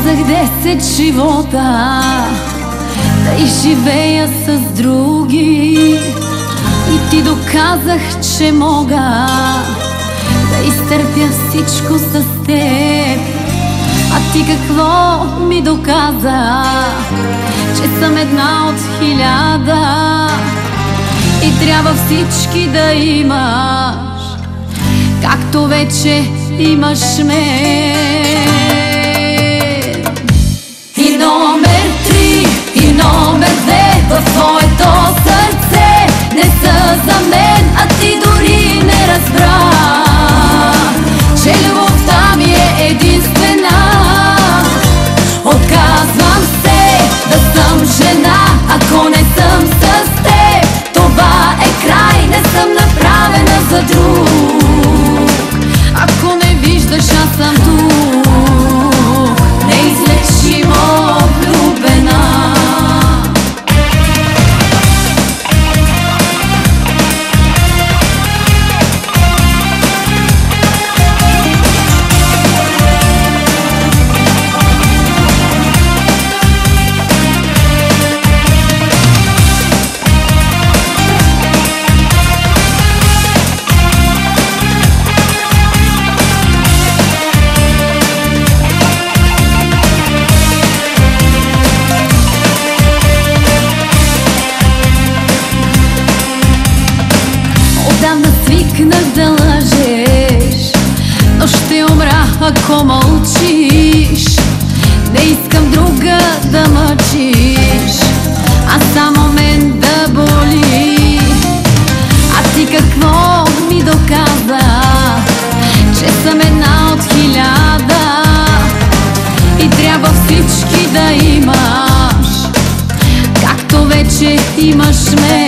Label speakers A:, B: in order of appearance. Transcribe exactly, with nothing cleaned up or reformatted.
A: казах десет живота да изживея с други, и ти доказах, че мога да изтърпя всичко с теб. А ти какво ми доказа? Че съм една от хиляда и трябва всички да имаш, както вече имаш мен. И номер три, и номер две в твоето сърце не са за мен, а ти дори не разбра, че любовта ми е единствена. Отказвам се да съм жена, ако не съм с теб. Това е край, не съм направена за друг. Ако не виждаш, аз съм тук, неизлечимо влюбена. Свикнах да лъжеш, но ще умра, ако мълчиш. Не искам друга да мъчиш, а само мен да боли. А ти какво ми доказа? Че съм една от хиляда и трябва всички да имаш, както вече имаш мен.